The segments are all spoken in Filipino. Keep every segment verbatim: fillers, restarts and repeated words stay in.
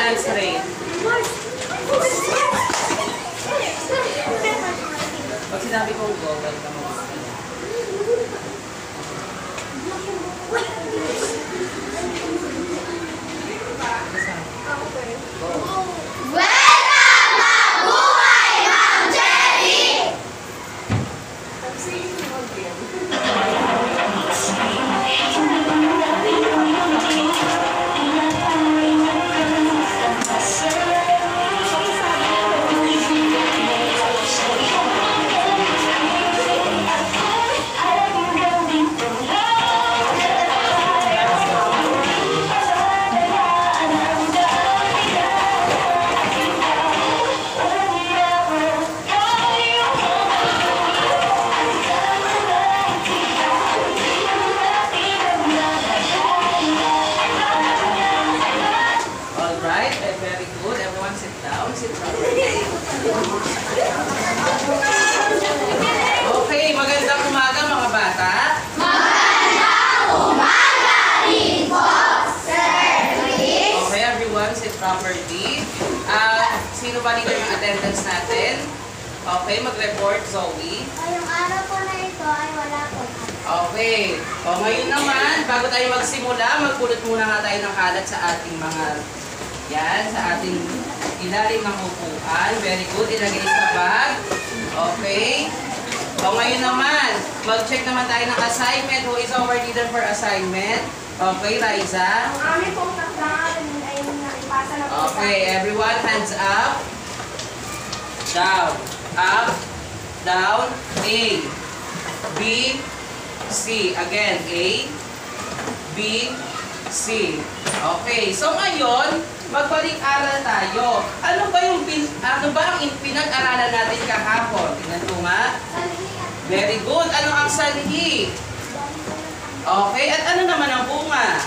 Balance rate. Pag sinabi ko go, balik ka mo. Okay, magandang umaga mga bata. Magandang umaga rin po, Sir Chris. Okay, everyone, sit properly. Uh, sino ba dito yung attendance natin? Okay, mag-report, Zoe. O, yung araw po na ito ay wala po. Okay. O, ngayon naman, bago tayo magsimula, magpulot muna nga tayo ng kalat sa ating mga, yan, sa ating ilalim ng upuan. Very good. Ilagay sa bag. Okay. O, ngayon naman, mag-check naman tayo ng assignment. Who is our leader for assignment? Okay, Liza. Ang aming pong tatlangan ay naipasa na po. Okay, everyone, hands up. Down. Up. Down. A. B. C. Again, A. B. C. Okay, so ngayon, magbalik-aral tayo. Ano ba yung pin, ano ba ang pinag-aralan natin kahapon? Tingnan ko nga. Very good. Ano ang sanhi? Okay, at ano naman ang bunga?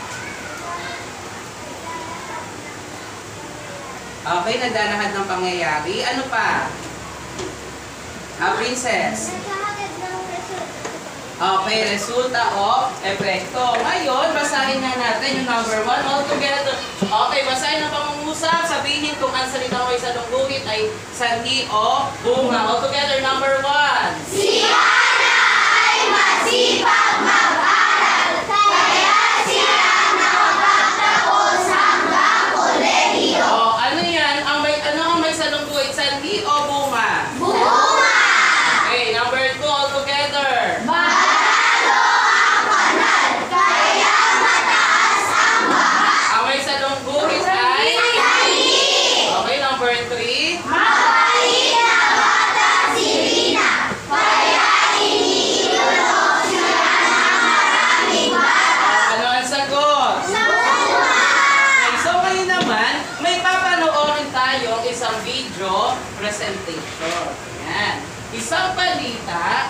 Okay, nagdanahan ng pangyayari. Ano pa? Ah, princess. Naghahatid ng result. Okay, resulta o epekto. Ngayon, basahin na natin yung number one all together. Okay, basahin ang pangungusap. Sabihin kung ang salita ko ay salungguhit ay sanhi o bunga. All together, number one. Si Ana ay masipag mag-aral, kaya siya nakapagtapos hanggang kolehiyo. O, ano yan? Ang may, ano ang may salungguhit? Sanhi o bunga? Bunga! Okay, number two, all together. Maralo ang kanal, kaya mataas ang baha. Ang may salungguhit ay? Sanhi! Okay, number three. Mabait na bata si Rina, kaya iniidolo siya ng maraming bata. Ano ang sagot? Okay, so ngayon naman, may papanoorin tayong isang video presentation. Yan. Isang balita.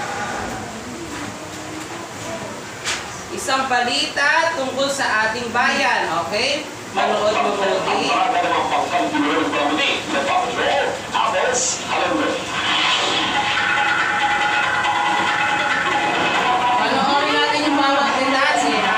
Isang balita tungkol sa ating bayan. Okay? Manood mo muli. Panoorin natin yung bawat detalye, ha?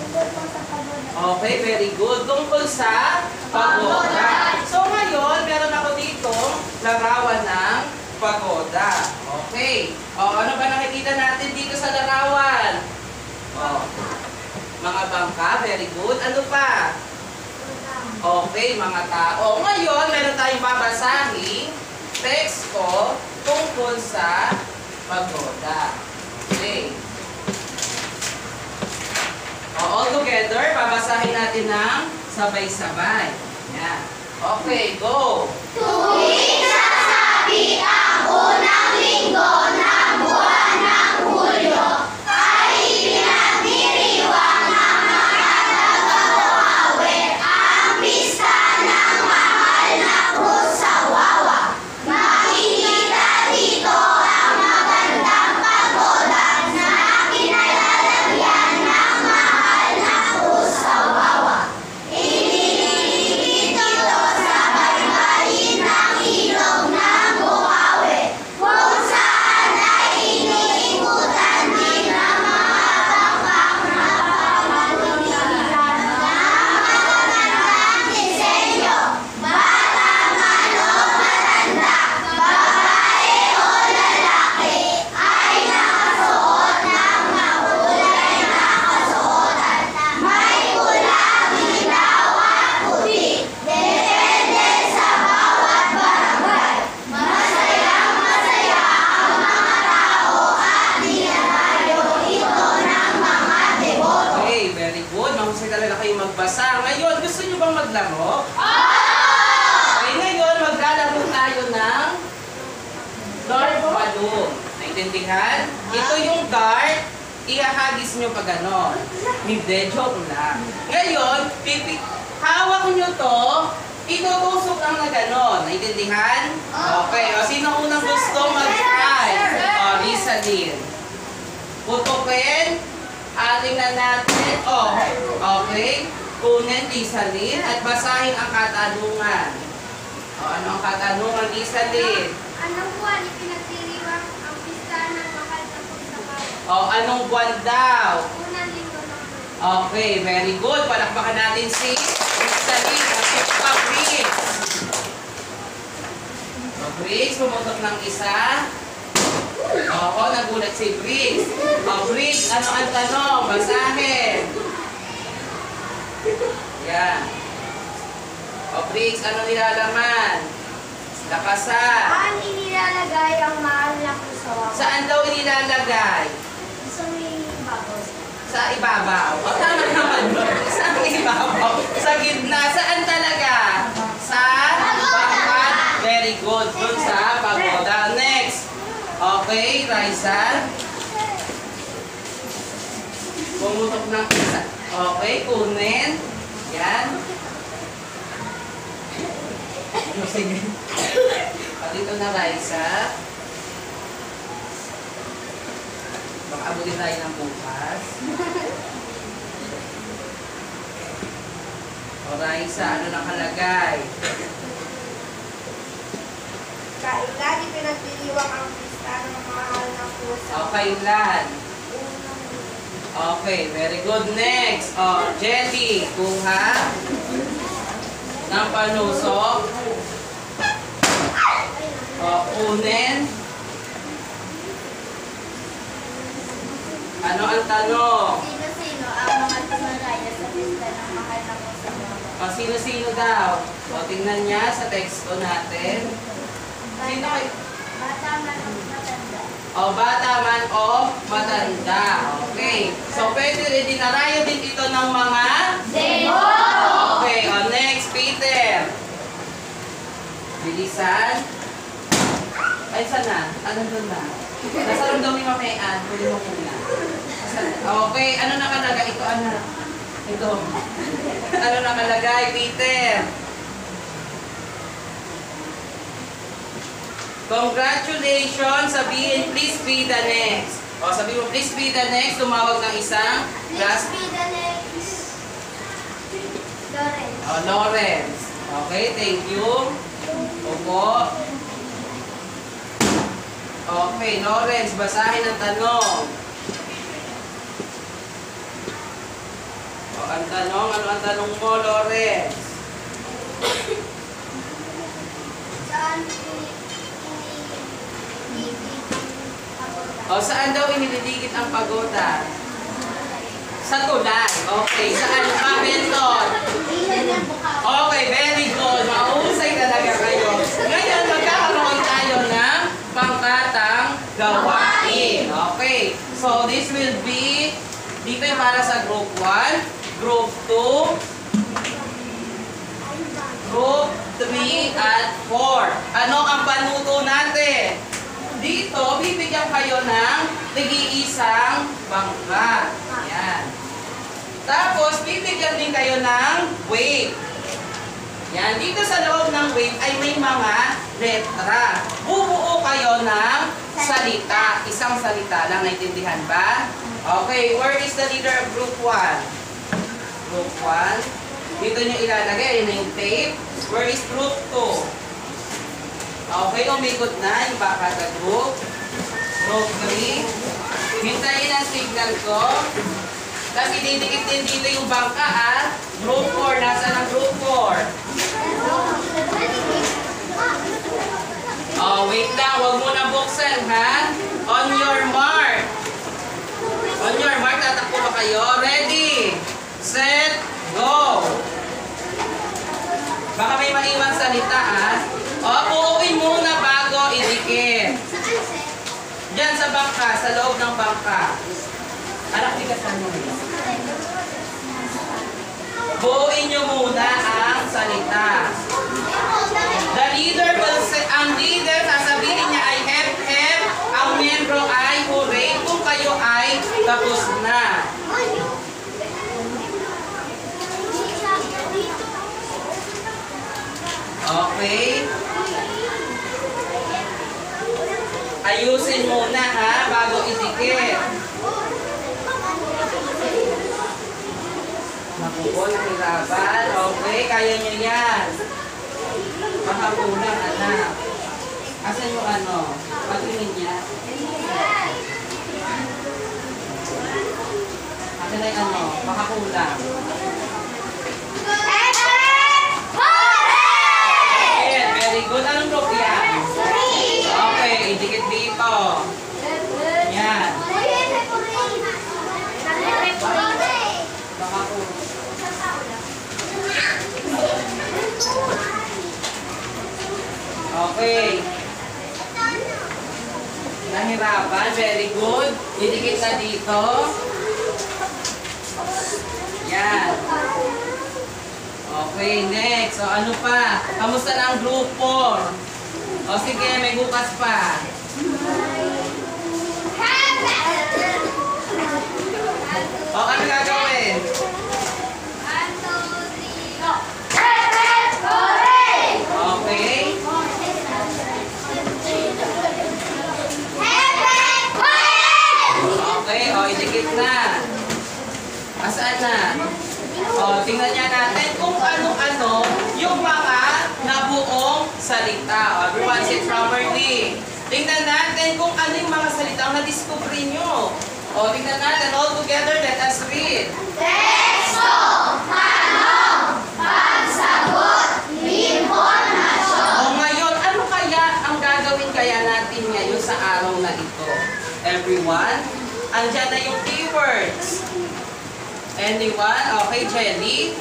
Okay, very good. Tungkol sa pagoda. So ngayon, meron katawan. Oh. Mga bangka, very good. Ano pa? Okay, mga tao. Ngayon, meron tayong babasahin text ko tungkol sa pagoda. Okay. O, all together, babasahin natin ng sabay-sabay. Yan. Okay, go! Tuwing sasabi ang unang linggo ng buwan ng Hulyo, ay pinagdiriwang ng mga taga-Bukawi ang pista ng mahal na krus sa Wawa. Makikita dito ang magandang pagoda na kinalalagyan ng mahal na krus sa Wawa. Inililibit ito sa baybayin ng ilog ng Bukawi, kung saan ay iniikutan din ng mga bangkang napapamalihan na magagandang disenyo. Bata man o matanda, babae o lalaki, ay nakasuot ng makulay na kasuotan. May pula, dilaw at puti. Depende sa bawat barangay. Masayang masaya ang mga tao at dinarayo ito ng mga deboto. Okay, very good. Mahusay talaga kayo magbasa. Ngayon, gusto nyo bang maglaro? Okay, ngayon, maglalaro tayo ng dart balloon. Naintindihan? Ito yung dart, ihahagis nyo pa ganon. Hindi, joke lang. Ngayon, pipi hawak nyo to, itutusok lang na ganon. Naintindihan? Okay, o sino unang gusto mag-try? O, Lisa Lynn. Putukin, ating na natin. O, okay. Kunin, Lisa Lynn, at basahin ang katanungan. O, ano ang katanungan, Lisa Lynn? Anong buwan ipinagdiriwang ang pista ng mahal na krus sa Wawa? O, anong buwan daw? Unang linggo ng Hulyo. Okay, very good. Palakpakan natin si Lisa Lynn at si Fabrice. Fabrice, pumutok ng isa. Oo, nagulat si Brice. O, Brice, ano ang tanong? Basahin. Yan. O, Brice, ano nilalaman? Lakasan. Saan inilalagay ang mahal na krus sa Wawa? Saan daw inilalagay? Sa may babaw. Sa ibabaw. O, tama naman. Sa ibabaw. Sa gitna. Saan talaga? Sa bangkat. Very good. Doon sa pagoda. Next. Okay, Raisa. Pumutok ng isa. Okay, kunin. Yan. O, sige. Dito na, Raisa. Baka abutin tayo ng bukas. O, Raisa, ano nakalagay? Kailan ipinagdiriwang ang pista ng mahal na krus sa O, kailan? unang linggo? Okay, very good. Next. O, Jelly, kuha ng panusok. O, kunin. Ano ang tanong? Sino-sino ang mga tumalaya sa pista ng mahal na krus sa Wawa? O, sino-sino daw? O, tingnan niya sa teksto natin. Sino kayo? Bata man o matanda. O, bata man o matanda. Okay. So, pwede rin dinarayo din ito ng mga... Deboto! Okay. O, next, Peter. Bilisan. Ay, saan na? Ano doon na? Nasa room daw ni Mamean. Pwede mo muna. Okay. Ano nakalagay? Ito, ano? Ito. Ano nakalagay, Peter? Congratulations! Sabihin, please be the next. O, sabihin mo, please be the next. Tumawag ng isang class. Please be the next. Lawrence. O, Lawrence. Okay, thank you. Opo. Okay, Lawrence, basahin ang tanong. O, ang tanong, ano ang tanong mo, Lawrence? Saan ini ini ini pagoda? O, O, saan daw iniligid ang pagoda? Sa tulay. Okay, saan pa, Benton? Okay, very good. Mahusay talaga kayo. Ngayon, magkakaroon tayo ng pangkatang gawain. Okay, so this will be, dito yung para sa group one, group two, group three, at four. Ano ang panuto natin? Dito, bibigyan kayo ng tig-iisang bangka. Yan. Tapos, bibigyan din kayo ng wave. Yan. Dito sa loob ng wave ay may mga letra. Bubuo kayo ng salita. Isang salita lang. Naintindihan ba? Okay. Where is the leader of group one? Group one. Dito nyo ilalagay. Yun na yung tape. Where is group two? Okay, umikot na yung baka sa group. Group three. Hintayin ang signal ko. Tapos ididikit din dito yung bangka at group four. Nasaan ang group four? Oh, wait lang. Huwag mo na buksan, ha? On your mark. On your mark, tatakbo ba kayo? Ready, set, go. Baka may maiwan salita, ha? O, buuin muna bago idikit. Diyan sa bangka, sa loob ng bangka. Anak, di ka sa muna. Buuin nyo muna ang salita. The leader will say, ang leader, sasabihin niya ay hep, hep. Ang membro ay hooray kung kayo ay tapos na. Okay? Ayusin muna, ha, bago idikit. Nakupo, nahirapan. Okay, kaya nyo yan. Baka kulang, anak. Asan yung ano? Patingin niya. Asan na yung ano? Baka kulang. Okay, very good. Anong group yan? Okay, idikit dito. Yan. Baka kulang. Okay. Nahirapan. Very good. Didikit na dito. Yan. Okay, next. So, ano pa? Kamusta na ang group four? O, sige, may bukas pa. O, ano gagawin? Okay. Okay, o, idikit na. Asaan na? O, tingnan niya natin kung ano-ano yung mga nabuong salita. O, everyone sit properly. Tingnan natin kung ano yung mga salita ang na-discover nyo. O, tingnan natin. All together, let us read. Teksto, tanong, pagsagot, impormasyon. O ngayon, ano kaya ang gagawin kaya natin ngayon sa araw na ito? Everyone, andyan na yung keywords. Anyone? Okay, Jelly?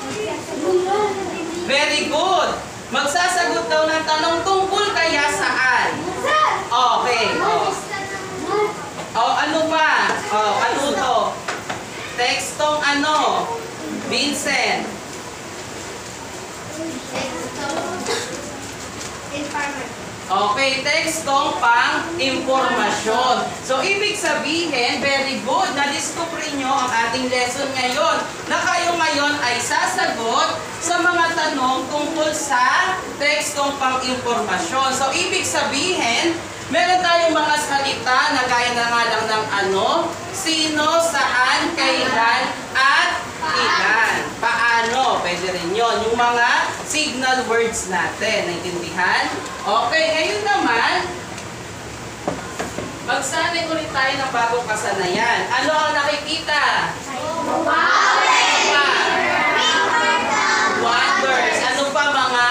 Very good. Magsasagot daw ng tanong tungkol kaya saan? Okay. O, oh, ano ba? O, oh, ano to? Tekstong ano? Vincent. Okay, tekstong pang-impormasyon. So, ibig sabihin, very good, na-discover nyo ang ating lesson ngayon na kayo ngayon ay sasagot sa mga tanong tungkol sa tekstong pang-impormasyon. So, ibig sabihin, meron tayong mga salita na gaya na nga lang ng ano, sino, saan, kailan, at ilan. Paano? Pwede rin yun. Yung mga signal words natin. Naintindihan? Okay, ngayon naman, magsanay ulit tayo ng bagong kasanayan. Ano ang nakikita? Wonders. Ano pa mga?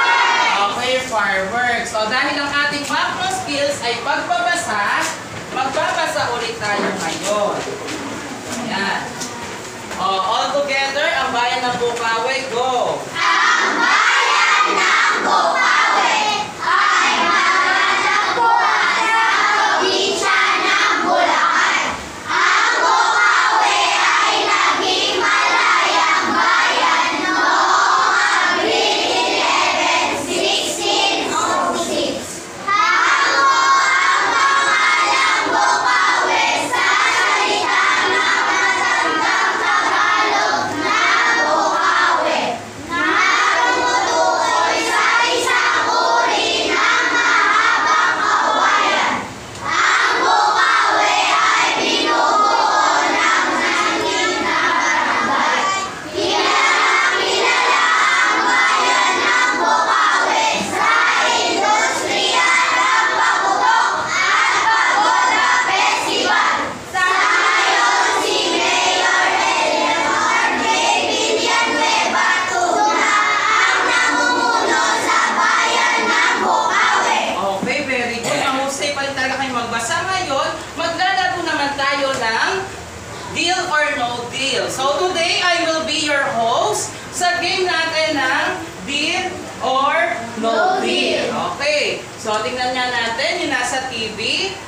Okay, fireworks. So, dahil ang ating macro skills ay pagbabasa, mag Magbabasa ulit tayo ngayon. Ayan. Oh, all together, ang bayan ng Bukawi, go! Ang bayan ng Bukawi ay matatagpuan sa probinsya ng Bulacan. Ang Bukawi ay naging malayang bayan noong Abril eleventh, sixteen oh six. Hango ang pangalang Bukawi sa salitang nakatandang Tagalog na Bukawi, na tumutukoy sa isang uri ng mahabang kawayan. Ang Bukawi ay binubuo ng nanin na barangay. Kilalang kilala ang bayan ng Bukawi sa industriya ng paputok at pagoda festival. Sa ngayon, si Mayor Eleanor J. Villanueva Tugna ang namumuno sa bayan ng Bukawi. Okay, very good. Mahusay pa rin talaga kayo magbasa. Ngayon, maglalaro naman tayo ng Deal or No Deal. So today, I will be your host sa game natin ng Deal or No, No Deal. Deal. Okay, so tingnan nga natin yung nasa T V.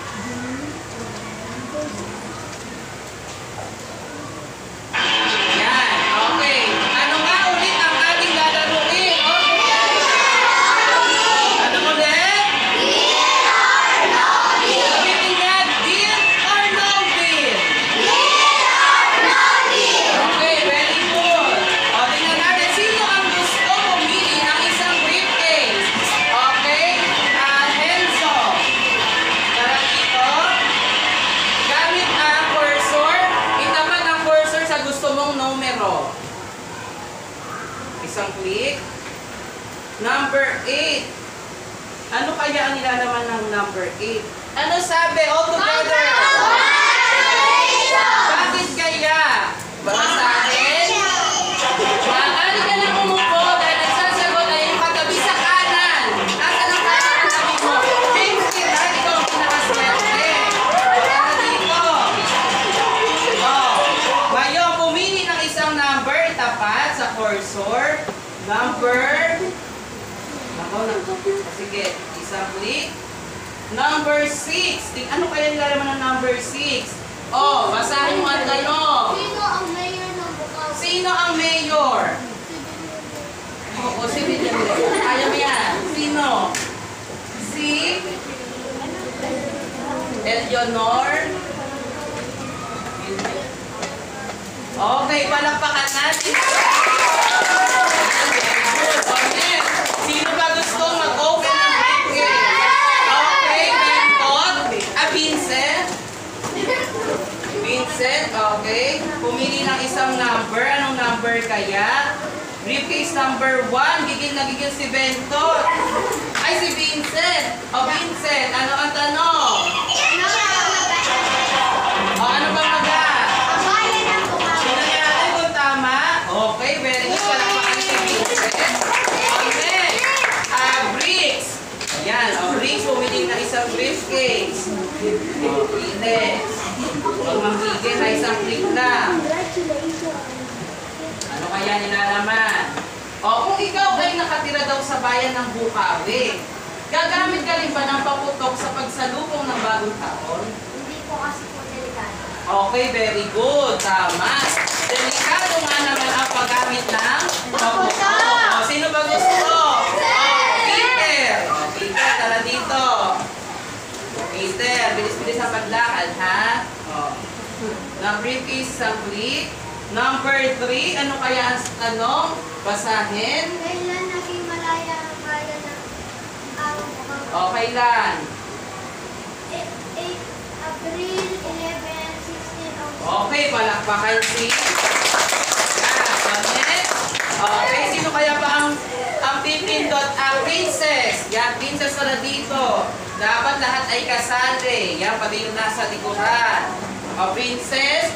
Yan, okay. Ano nga ulit ang ating lalaruin? Okay. Ano ulit? Sabihin nga, deal or no deal? Okay, very good. O, tingnan natin, sino ang gusto pumili ng isang briefcase? Okay, ah, Henzo. Tara dito. Gamit ang cursor, itapat ang cursor sa gusto mong numero. Isang click. Number eight. Ano kaya ang nilalaman ng number eight? Ano sabi? All together. Bakit kaya? Baka sa akin? Maaari ka na umupo dahil nagsasagot ay yung katabi sa kanan. Nasaan ang kanan ang katabi mo? James, kita, ikaw ang pinakaswerte. Tara dito. Oh, ngayon, pumili ng isang number, tapat sa cursor. Number. Ako na. Sige, isang click. Number six. Ting ano kaya nilalaman ng number six? Oh, basahin mo ang tanong. Sino ang mayor ng Bukawi? Sino ang mayor? Oo, si Villanueva. Kaya mo yan. Sino? Si Eleanor. Okay, palakpakan natin. Okay. Sino ba gusto mag-open ng briefcase? Okay, Bentot. Ah, Vincent. Vincent, okay. Pumili ng isang number. Anong number kaya? Briefcase number one. Gigil na gigil si Bentot. Ay, si Vincent. O, Vincent, ano ang tanong? O, ano ba maga? Ang bayan ng Bukawi. Tingnan natin kung tama. Okay, very good. Palakpakan si Vincent. Okay. Ah, bricks. Ayan, o, bricks. Pumili ng isang briefcase. O, Ines. Huwag mamigil na isang click lang. Ano kaya nilalaman? O, kung ikaw ay nakatira daw sa bayan ng Bukawi, gagamit ka rin ba ng paputok sa pagsalubong ng bagong taon? Hindi po kasi po delikado. Okay, very good. Tama. Delikado nga naman ang paggamit ng paputok. O, sino ba gusto? O, Peter. O, Peter, tara dito. Peter, bilis-bilis ang paglakad, ha? O. Number is sa click. Number three, ano kaya ang tanong? Basahin. Kailan naging malaya ang bayan ng ang Bukawi? O, kailan? eight April eleventh, sixteen oh six. Okay, palakpakan si... Yan, okay, sino kaya pa ang ang pipindot? Ang princess. Yan, princess na dito. Dapat lahat ay kasali. Yan, pati yung nasa likuran. O, princess.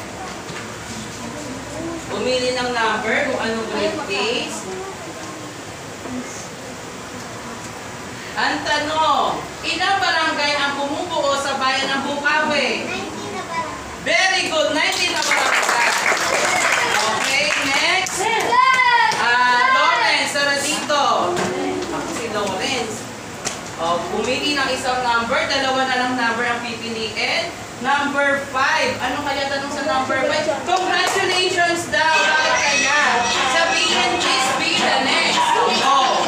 Pumili ng number kung anong briefcase. Ang tanong, Ilang barangay ang bumubuo sa bayan ng Bukawi? nineteen na barangay. Very good, nineteen na barangay. Okay, next. Good! Ah, Lawrence, tara dito. Ako si Lawrence. Oh, pumili ng isang number, dalawa na lang number ang pipiliin. Number five. Ano kaya tanong sa number five? Congratulations daw. Bakit kaya? Sabihin, please be the next. Oh.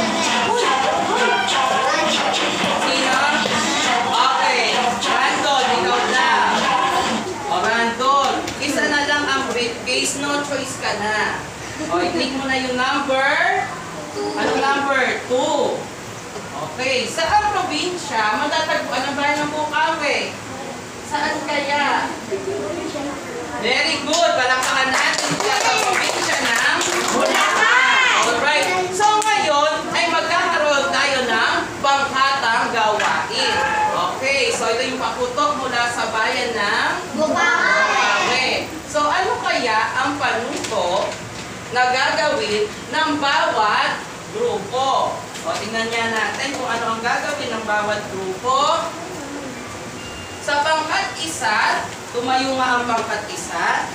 Sino? Okay. Randall, ikaw na. O, Randall. Isa na lang ang briefcase. No choice ka na. O, i-click mo na yung number. Anong number? two. Okay. Saan probinsya matatagpuan ang bayan ng Bukawi? Saan kaya? Very good. Palakpakan natin sa probinsya ng Bulacan. Alright. So ngayon ay magkakaroon tayo ng panghatang gawain. Okay. So ito yung paputok mula sa bayan ng Bukawi. So ano kaya ang panuto na gagawin ng bawat grupo? O tingnan niya natin kung ano ang gagawin ng bawat grupo. Sa pangkat isa, tumayo nga ang pangkat isa.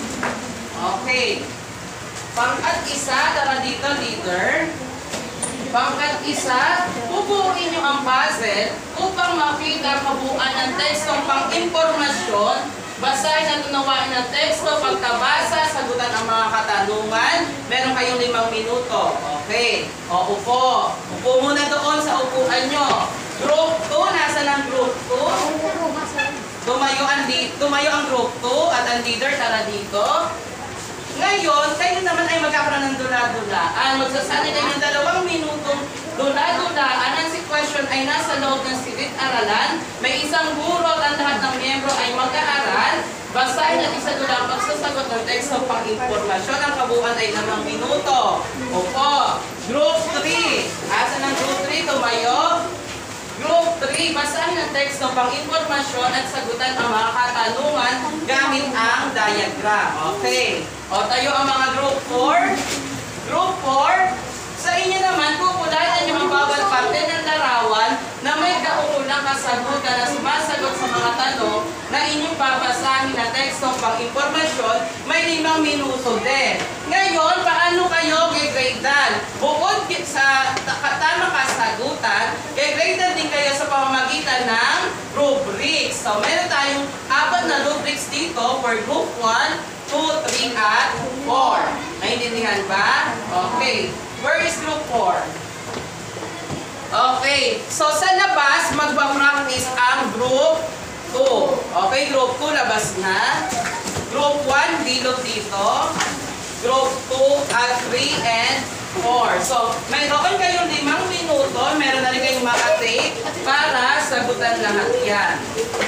Okay. Pangkat isa, tara dito, leader. Pangkat isa, bubuuin nyo ang puzzle upang makita ang kabuuan ng tekstong pang-impormasyon. Basahin at unawain ang teksto, pagkabasa, sagutan ang mga katanungan. Meron kayong limang minuto. Okay. O, upo. Upo muna doon sa upuan nyo. Group two, nasa ng group two? Tumayo ang, tumayo ang group two at ang leader tara dito. Ngayon, kayo naman ay magkakaroon ng dula-dulaan. Magsasali kayo ng dalawang minutong dula-dulaan. Ang sitwasyon ay nasa loob ng silid-aralan. May isang guro at ang lahat ng miyembro ay mag-aaral. Basahin at isa dula ang pagsasagot ng teksto pang-impormasyon. Ang kabuuan ay lamang minuto. Opo. Group three. Asa ng group three? Tumayo. Group three, basahin ang teksto pang-impormasyon at sagutan ang mga katanungan gamit ang diagram. Okay. O, tayo ang mga group four. Group four, sa inyo naman, pupulayan niyo ang bawat parte ng larawan na may kaukulang kasagutan na sumasagot sa mga tanong na inyong babasahin na tekstong pang-impormasyon, may limang minuto din. Ngayon, paano kayo gigradean? Bukod sa tamang kasagutan, gigradean din kayo sa pamamagitan ng rubrics. So, meron tayong apat na rubrics dito for group one, two, three, at four. Naintindihan ba? Okay. Where is group four? Okay. So, sa labas, magpa-practice ang group two. Okay, group two, labas na. Group one, bilog dito. Group two, at three, and four. So, mayroon kayong limang minuto, meron na rin kayong maka-tape para sagutan lahat yan.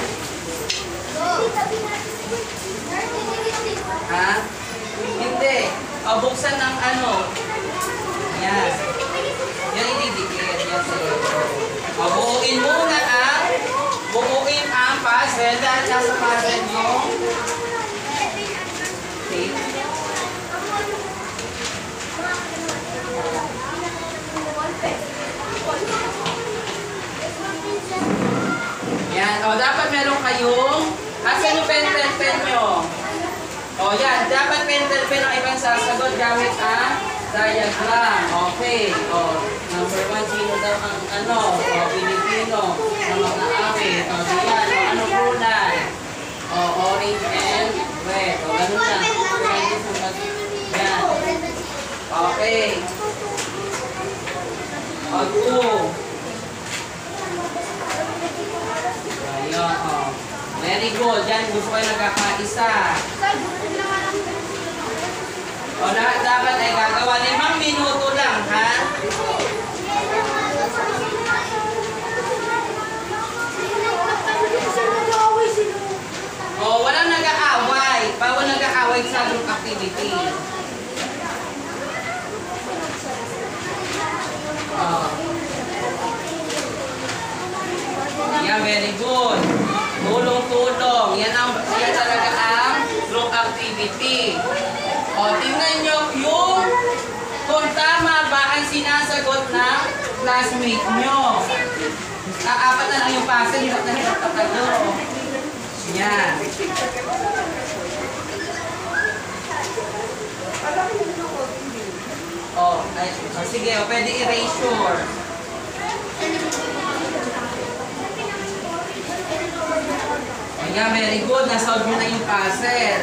Ha? Hindi. O, buksan ng ano. Yan. Yan ididikit. Yan sa libro. O, buuin muna ang buuin ang puzzle dahil nasa puzzle yung tape. Yan. O, dapat meron kayong asan yung pen, pen, pen nyo? O, yan. Dapat pen, pen, pen ang ibang sasagot gamit ang diagram. Okay. O, number one, sino daw ang ano? O, Pilipino. Ang mga awit. O, diyan. O, ano kulay? O, orange and red. O, ganun lang. Yan. Okay. O, two. Ayun, o. Very good. Yan, gusto kayo nagkakaisa. O, lahat dapat ay gagawa. Limang minuto lang, ha? O, walang nag-aaway. Bawal nag-aaway sa group activity. O. Yan, very good. Tulong-tulong. Yan, ang, yan talaga ang group activity. O, tingnan nyo yung kung tama ba ang sinasagot ng classmate nyo. Ah, apat na lang yung puzzle. Hirap na hirap ka kayo. Yan. Oh, ay, oh, sige, oh, pwede erasure. Ayan, very good. Nasolve mo na yung puzzle.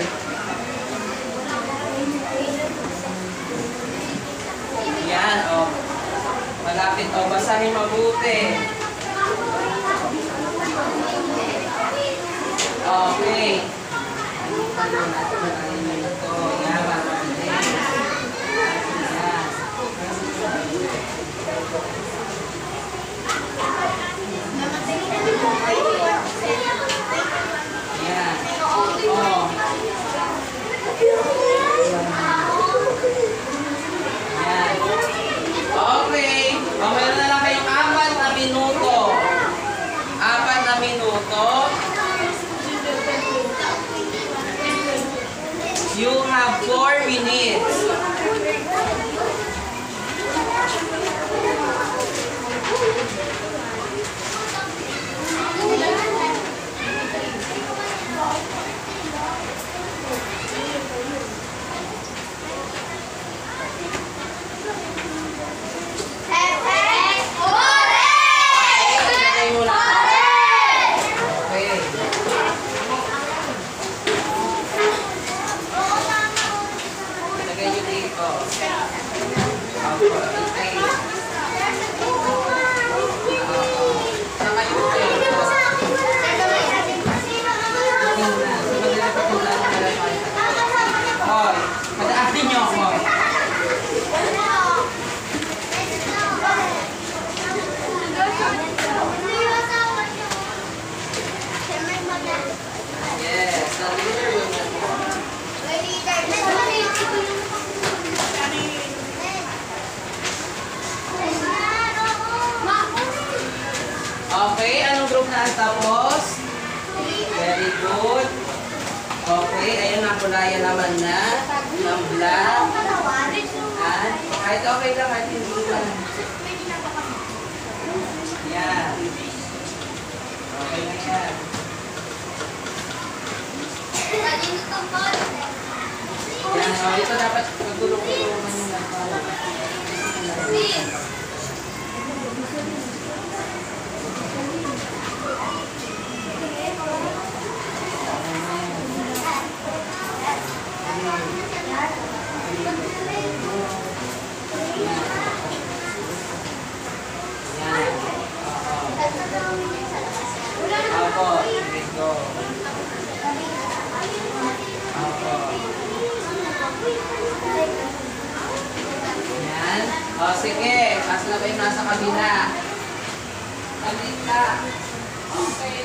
Yan, oh. Malapit, oh. Basahin mabuti. Okay. Ito, yan, mabuti. Yan. Oh. Yan. Okay. O, meron na lang kayong apat na minuto. Apat na minuto. You have four minutes. Ilagay mo lang. Okay. Ilagay nyo dito. Okay. Saka yung dito. Hoy, madaasin nyo ako. Yes, the leader will not. Okay, anong group na ang tapos? Very good. Okay, ayun na, kulaya naman na. Ng black. At, kahit okay lang, kahit hindi lang. Yan. Okay na yan. Yan, oh, ito dapat magulong-gulungan yung nagpala. Opo, sige, go. Opo. Yan. O, sige. Asa na ba yung nasa kabila? Kabila. Okay.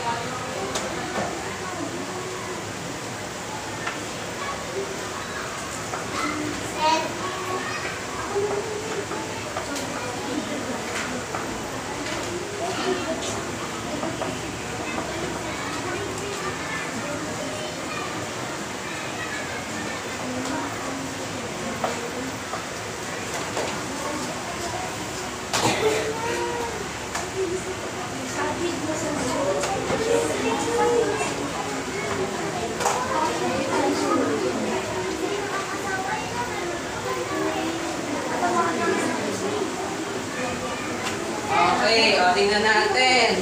Okay, o, tingnan natin.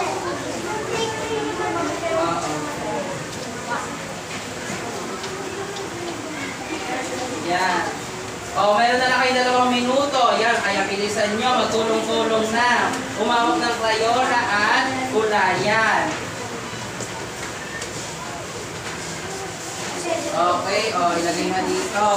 Oo. Yan. O, mayroon na lang kayo dalawang minuto. Yan, kaya bilisan nyo. Magtulong-tulong na. Umawag ng Crayola at kulayan. Okay, o, ilagay na dito.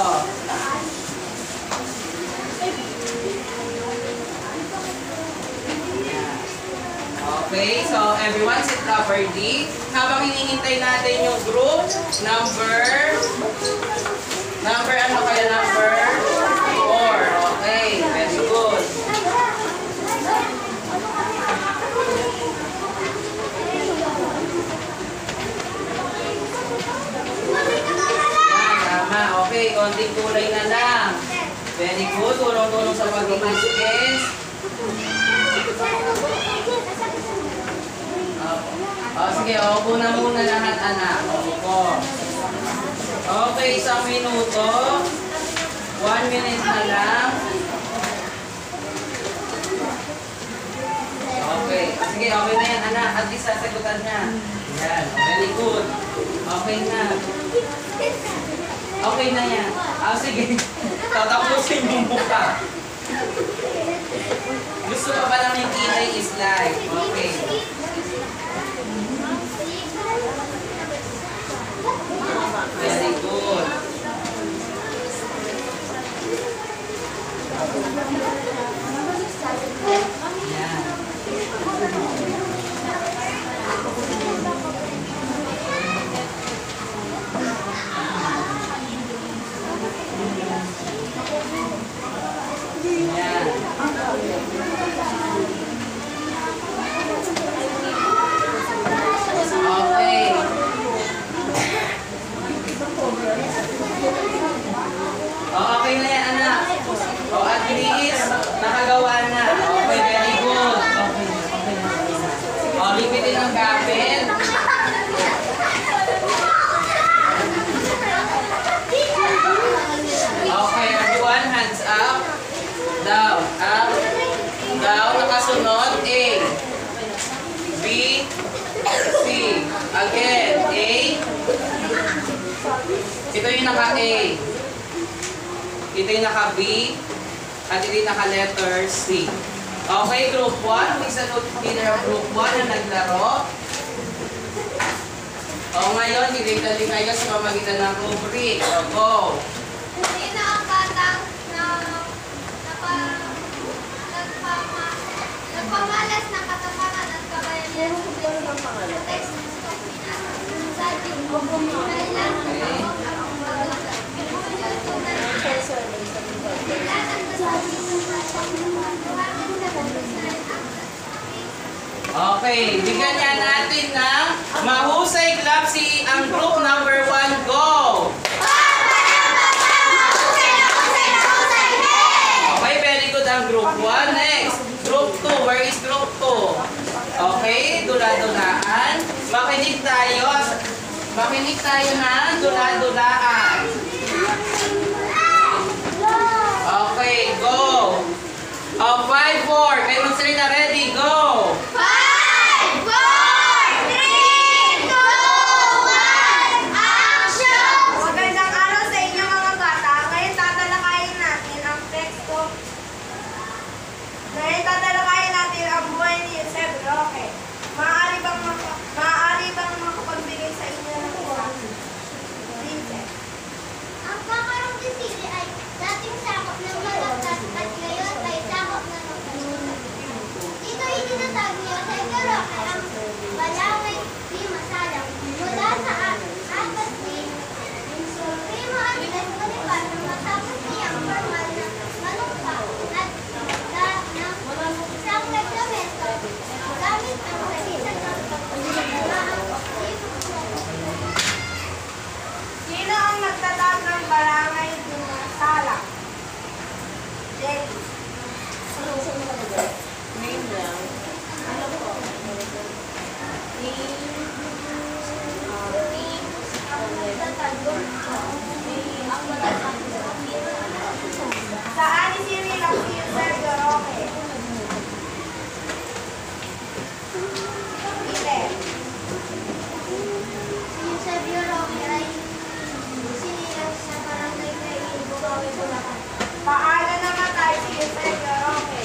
Okay, so everyone sit properly. Habang hinihintay natin yung group, number, number ano kaya number? four. Okay, very good. Yan, tama. Okay, konting kulay na lang. Very good. Tulong-tulong sa pag-imaskes. Maupo na muna lahat, anak. Maupo. Okay, isang minuto. One minute na lang. Okay. Sige, okay na yan, anak. At least sasagutan niya. Yan. Very good. Okay na. Okay na yan. Ah, sige. Tatapusin yung mukha. Gusto pa ba namin kilay is live? Okay. Very good. Yan. Yan. Okay. Oh, okay na yan, anak. Oh, at least, nakagawa na. Okay, very good. Okay, okay na. Oh, lipitin ang gapit. Okay, everyone, hands up. Down, up, down. Nakasunod. A, B, C. Again, A. Ito yung naka-A. Ito yung naka-B. At ito yung naka-letter C. Okay, group one. May salute leader of group one na naglaro. O ngayon, nilitali kayo sa pamagitan ng rubric. O, go. Sino ang batang na napa, nagpama, nagpamalas ng katapangan at kabayan sa text sa kailan Okay, bigyan niya natin ng mahusay clap si ang group number one. Go! Okay, very good ang group one. Next, group two. Where is group two? Okay, dula-dulaan. Makinig tayo. Makinig tayo na dula-dulaan. Okay, go! Oh, five, four. Kayo magsalita, ready, go! Five, four, three, two, one, action! Magandang araw sa inyo mga bata. Ngayon tatalakayin natin ang teksto. Ngayon tatalakayin natin ang buhay ni Joseph Roque. Maaari bang, maka, maaari bang makapagbigay sa inyo ng buwan? Vincent. Ang Pamarong de City ay dating sakop ng Malacas at ngayon ay sakop ng Luzon. Ito itinatag ni Joseph Roque ang Balangay di Masalang mula sa apat ni Primo Andres Bonifacio matapos niyang formal na manungka at da ng isang reglamento gamit ang salita ng pagpapalamaang Sino ang nagtatag ng barangay di Masalang? Jenny. Name lang. Ano po? Name. Uh, name. Saan isinilang si Joseph Roque? Ilan. Si Eusebio Roque ay sinilang sa barangay kay Bukawi, Bulacan. Paano namatay si Joseph Roque?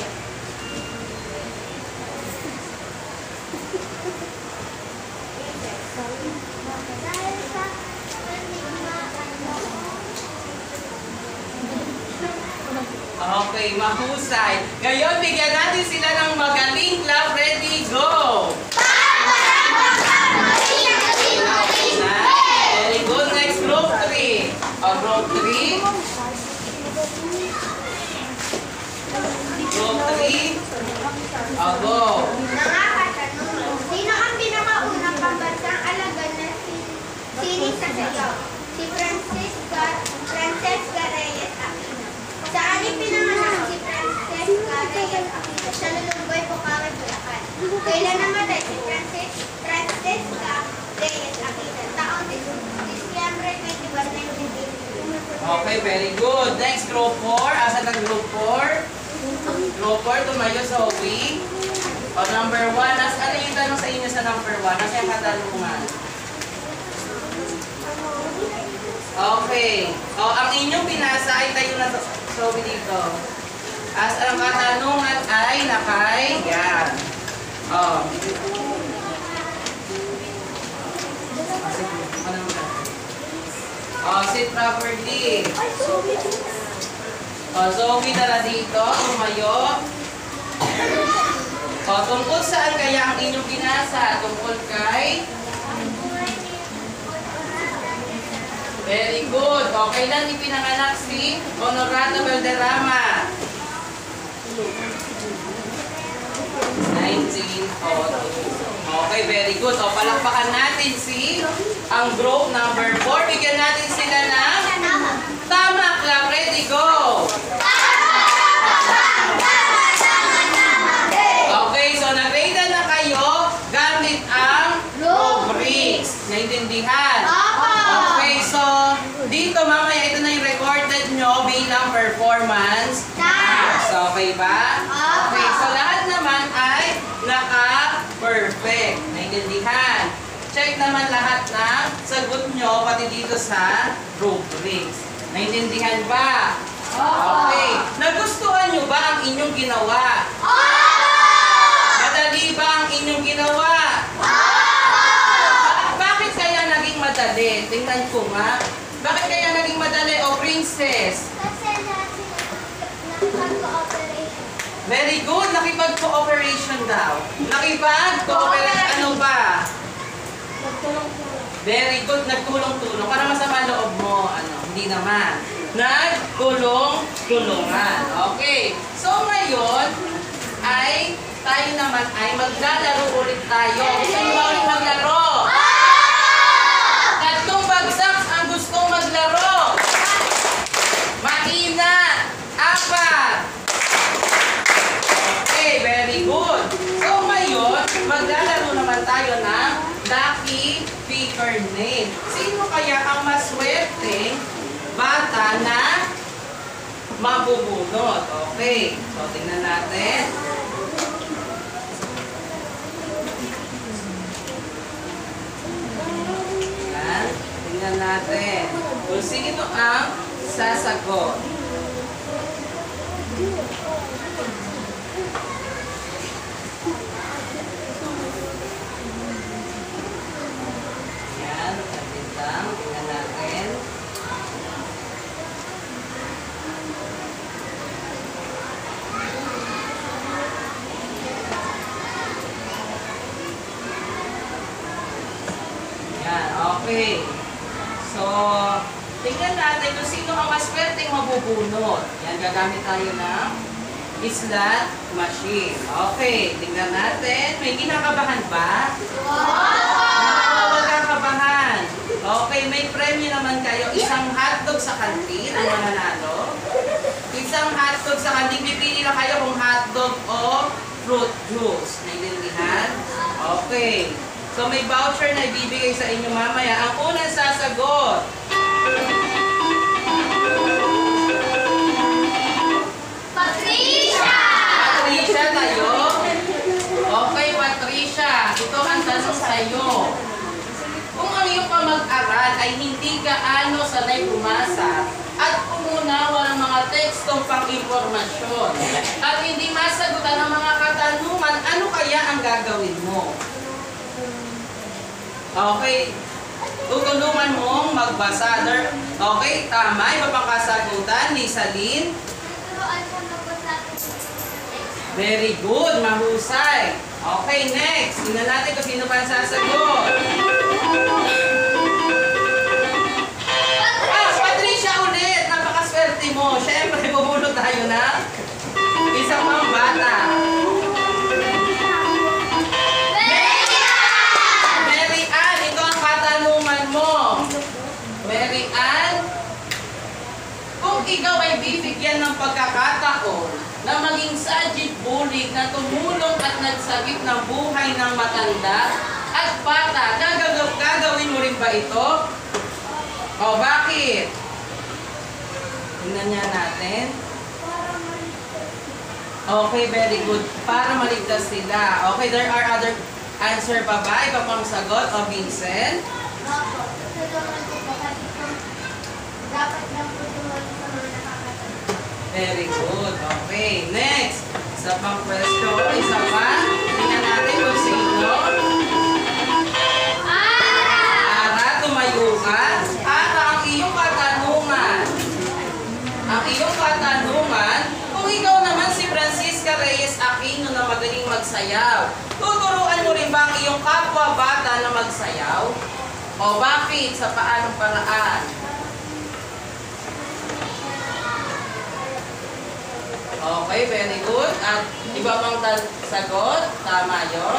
Dahil sa panigma Okay, mahusay. Ngayon, bigyan natin sila ng magaling clap. Ready, go! Very good. Next, group three. O, group three. Group three. O, go. Nakakatanong, sino ang pinakaunang pambansang alagad na si- sining sa sayaw? Si Francisca, Francesca Reyes Aquino. Saan ipinanganak si Francesca Reyes Aquino? Sa Lulumboy, Bukawi, Okay, very good. Next, group four. Asan ang group four? Group four, tumayo sa Zoe. O, number one. Nas, ano yung tanong sa inyo sa number one? Nasa yung katanungan? Okay. O, ang inyong pinasa ay tayo na sa Zoe dito. As ang katanungan ay nakay, yan. O. O, sit properly. O, Zoe dala dito, tumayo. O, tungkol saan kaya ang inyong binasa? Tungkol kay? Very good. O, kailan ipinanganak si Honorado Valderrama? nineteen oh two. Okay, very good. O, palakpakan natin si ang group number four. Bigyan natin sila ng tama. Clap, ready, go! Okay, so nag-grade na kayo gamit ang rubrics. Naintindihan? Okay, so dito mamaya ito na yung recorded nyo bilang performance task. Okay ba? Okay, so lahat naman ay naka-perfect. Naintindihan? Check naman lahat ng sagot nyo pati dito sa rubrics. Naintindihan ba? Okay. Nagustuhan nyo ba ang inyong ginawa? Madali ba ang inyong ginawa? Bakit kaya naging madali? Tingnan ko nga. Bakit kaya naging madali? O, princess? Kasi natin nakipag-cooperation. Very good. Nakipag-cooperation daw. Nakipag-cooperation. Ano ba? Very good. Nagtulong-tulong. Para masama loob mo. Ano? Hindi naman. Nagtulong-tulungan. Okay. So, ngayon ay tayo naman ay maglalaro ulit tayo. Gusto nyo ba ulit maglaro? Tatlong bagsak ang gustong maglaro. Mahina. Apat. Okay, very good. So ngayon, maglalaro naman tayo ng lucky picker name. Sino kaya ang maswerte bata na mabubunot? Okay, so tingnan natin. Yan, tingnan natin. Kung sino ang sasagot. Yan, kapit lang. Tingnan natin. Yan, okay. So, tingnan natin kung sino ang maswerteng mabubunot. Yan, gagamit tayo ng slot machine. Okay, tingnan natin. May kinakabahan ba? Wow! Huwag kakabahan. Okay, may premyo naman kayo. Isang hotdog sa kantin, ang mananalo. Isang hotdog sa kantin. Pipili lang kayo kung hotdog o fruit juice. Naintindihan? Okay. So may voucher na ibibigay sa inyo mamaya. Ang unang sasagot. Patricia! Patricia tayo. Okay, Patricia. Ito ang tanong sa iyo. Kung ang iyong pamag-aral ay hindi gaano sanay bumasa at umunawa ng mga tekstong pang-impormasyon at hindi masagutan ng mga katanungan, ano kaya ang gagawin mo? Okay, tutulungan mong magbasa. Okay, tama. Iba pang kasagutan ni Salin. Turuan ko na po sa akin. Very good, mahusay. Okay, next. Tingnan natin kung sino pa ang sasagot. Ah, Patricia ulit. Napakaswerte mo. Siyempre, bubulot tayo na isang pang bata. Mary Ann, ito ang katanungan mo. Mary Ann, kung ikaw ay bibigyan ng pagkakataon na maging sajid bulig na tumulong at nagsagip ng buhay ng matanda at bata, gagawin, gagawin mo rin ba ito? O bakit? Tingnan niya natin. Okay, very good. Para maligtas sila. Okay, there are other answer pa ba? Iba pang sagot o Vincent? Opo, tutulungan ko po kasi kung dapat lang po tumulong sa mga nakakatulong. Very good. Okay, next. Isa pang question. Isa pa. Tingnan natin kung sino. Ara, tumayo ka. Ara, ang iyong katanungan. Ang iyong katanungan, kung ikaw naman si Francisca Reyes Aquino na magaling magsayaw, tuturuan mo rin ba ang iyong kapwa bata na magsayaw? O bakit? Sa paanong paraan? Okay, very good. At iba pang sagot? Tama yon.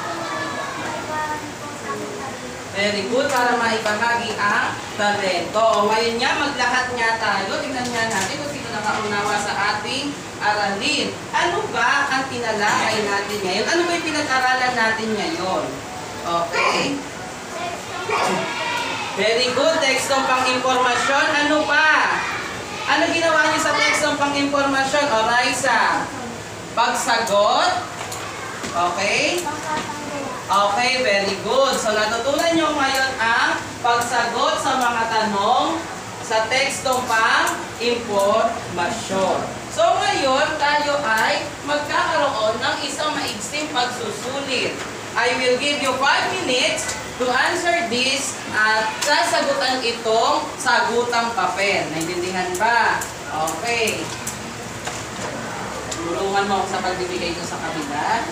Very good, para maibahagi ang talento. O ngayon nga, maglahat nga tayo. Tingnan nga natin kung sino nakaunawa sa ating aralin. Ano ba ang tinalakay natin ngayon? Ano ba yung pinag-aralan natin ngayon? Okay. Very good. Tekstong pang-impormasyon. Ano pa? Ano ginawa niyo sa tekstong pang-impormasyon? O Raisa? Pagsagot? Okay. Okay, very good. So natutunan niyo ngayon ang pagsagot sa mga tanong sa tekstong pang-impormasyon. So ngayon, tayo ay magkakaroon ng isang maigsing pagsusulit. I will give you five minutes to answer this at sasagutan itong sagutang papel. Naintindihan ba? Okay. Tulungan mo ako sa pagbibigay ko sa kabila.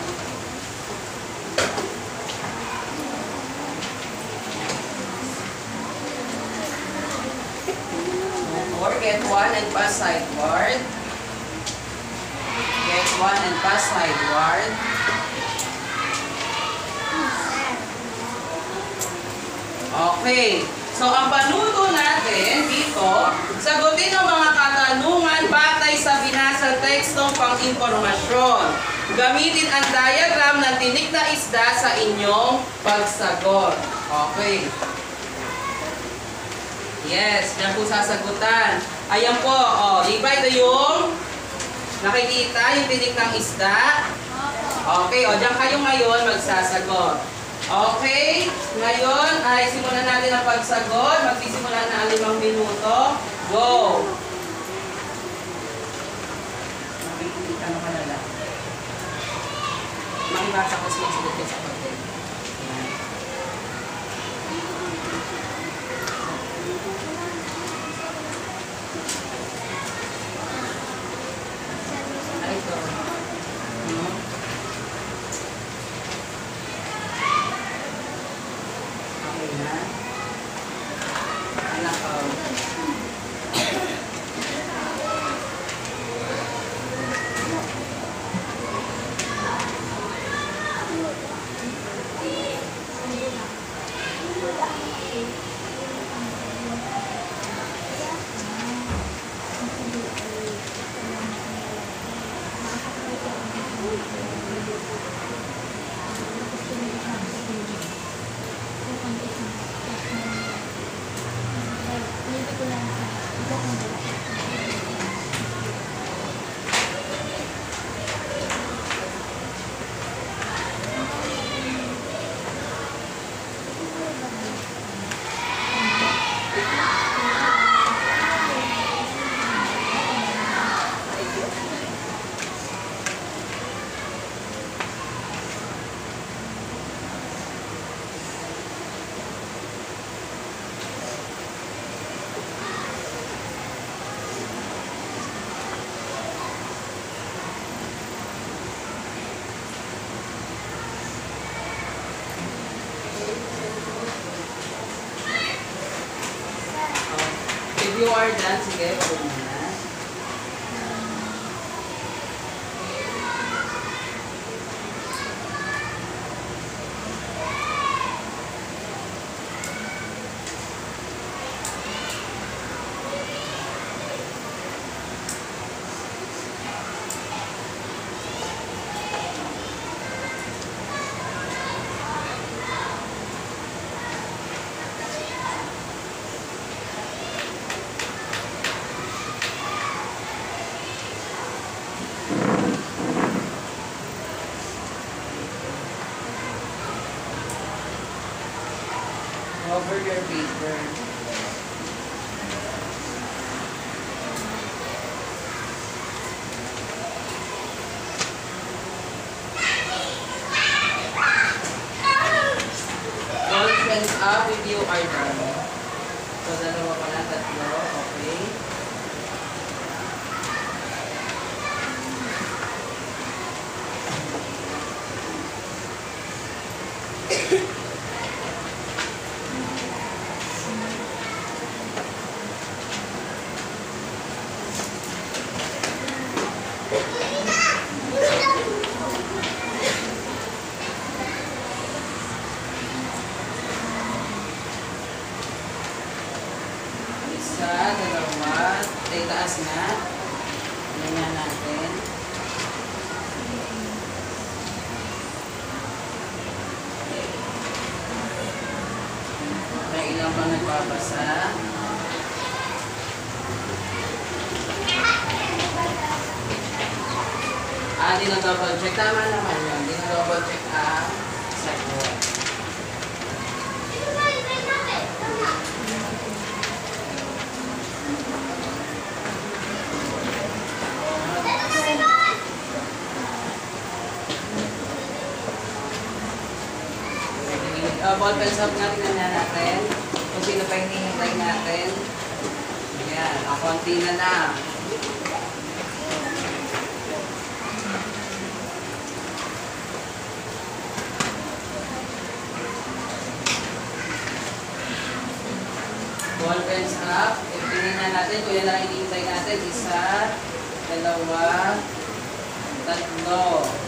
Or get one and pass sideward. Get one and pass sideward. Okay. So, ang panuto natin dito, sagutin ang mga katanungan batay sa binasang tekstong pang-impormasyon. Gamitin ang diagram ng tinik na isda sa inyong pagsagot. Okay. Yes, yan po sasagutan. Ayan po, oh, di ba ito yung nakikita, yung tinik ng isda? Okay, o, diyan kayo ngayon magsasagot. Okay, ngayon ay simulan natin ang pagsagot. Magsisimula na ang limang minuto. Go! Ano ka na lang? Makibasa ko siya sa sa pagkain. If you are done, sige, pwede na. over your paper. All friends up if you are done. So, dalawa pa na, tatlo. Okay. Isa, dalawa, ay taas na. Ganyan natin. May ilang pa nagbabasa. Ah, di na double check. Tama naman yun. Di na double check ang sagot. Ito ba, i-try natin. Tama. Ito na, Rizal! Uh, ball pens up natin na natin. Kung sino pa hinihintay natin. Ayan, ang konti na lang. Ball pens up. Tingnan natin kung yan lang hinihintay natin. Isa, dalawa, tatlo.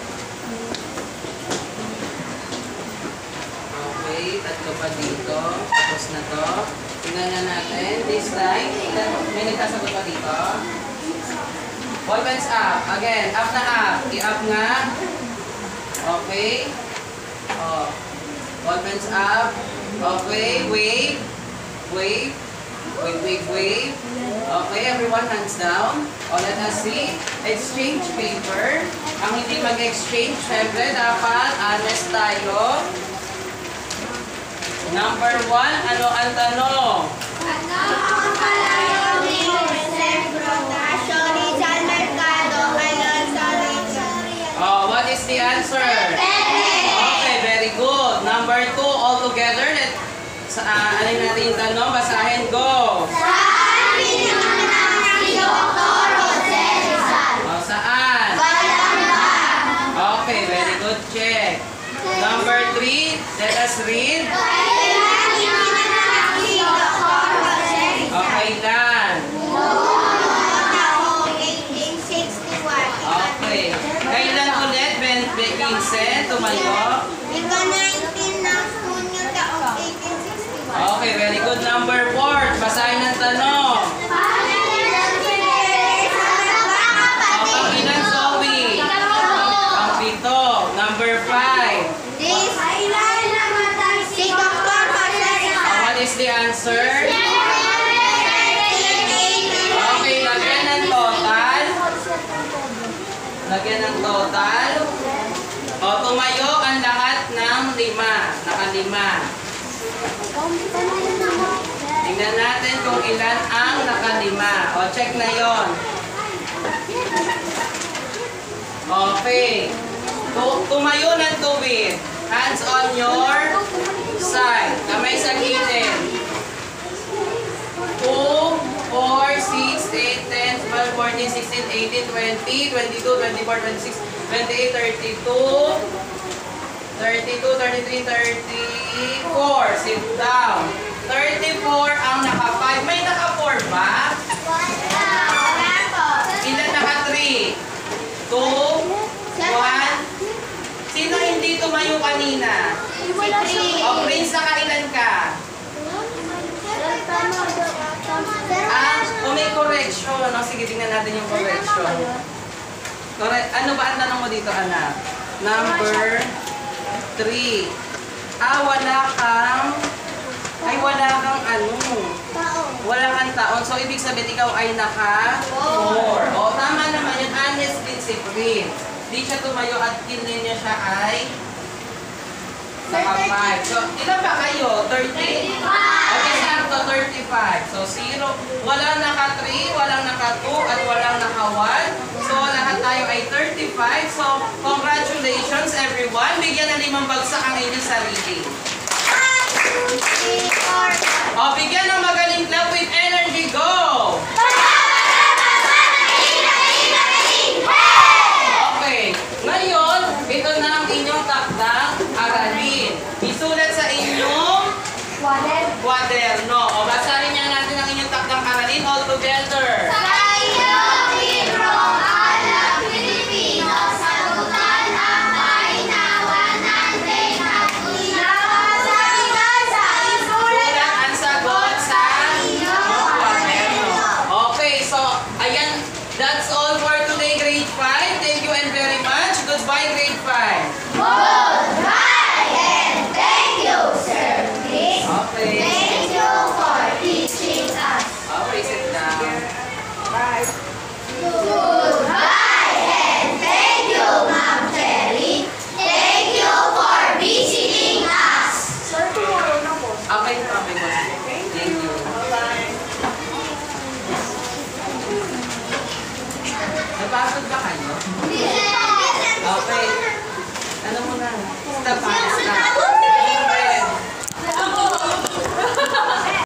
Okay, tatlo pa dito. Tapos na to. Tingnan na natin. This time, may nagkasagot pa dito. Ball pens up. Again, up na up. I-up nga. Okay. Oh. Ball pens up. Okay, wave. Wave. Wave, wave, wave. Okay, everyone, hands down. O, let us see. Exchange paper. Ang hindi mag-exchange, syempre, dapat honest tayo. Number one, ano ang tanong? Ano ang palayaw ni Jose Protasio, Rizal Mercado, Alonso Rizal? Oh, what is the answer? Okay, very good. Number two, all together. Let, sa, uh, alin natin yung tanong? Basahin, go. Saan pinanganak si Doctor Jose Rizal? Oh, saan? Balamban. Okay, very good. Check. Number three, let us read. Kailan pinanganak si Doctor Jose Rizal? Okay, Dan. Noong taong eighteen sixty-one. Okay. Kailan ulit, Ben Ben Vincent, tumayo? Ika-nineteen ng Hunyo taong eighteen sixty-one. Okay, very good. Number four, basahin ang tanong. O, pang ilan, Zoe? Pang pito. Number five. This si Doctor Jose Rizal. What is the answer? Okay, lagyan ng total. Lagyan ng total. O, tumayo ang lahat ng lima. Nakalima. Tingnan natin kung ilan ang nakalima. O, check na yon. Okay. Tu- Tumayo ng tuwid. Hands on your side. Kamay sa gilid. two, four, six, eight, ten, twelve, fourteen, sixteen, eighteen, twenty, twenty-two, twenty-four, twenty-six, twenty-eight, thirty-two, thirty-two, thirty-three, thirty-four. Sit down. thirty-four ang naka-five. May naka-four ba? Ilan naka-three? two, one. Sino hindi tumayo kanina? O, Prince, nakailan ka? Ah, o may correction. O, sige, tingnan natin yung correction. Correct. Ano ba ang tanong mo dito, anak? Number three. Ah, wala kang... Ay, wala kang ano. Wala kang taon. So, ibig sabihin, ikaw ay naka-four. O, tama naman yun. Honest discipline. Di siya tumayo at kinlin niya siya ay Naka five. So, ilan ba kayo? thirty? Okay, sakto, thirty-five. So, zero. Walang naka three, walang naka two, at walang naka one. So, lahat tayo ay thirty-five. So, congratulations everyone. Bigyan ng limang bagsak ang inyong sarili. O, bigyan ng magaling clap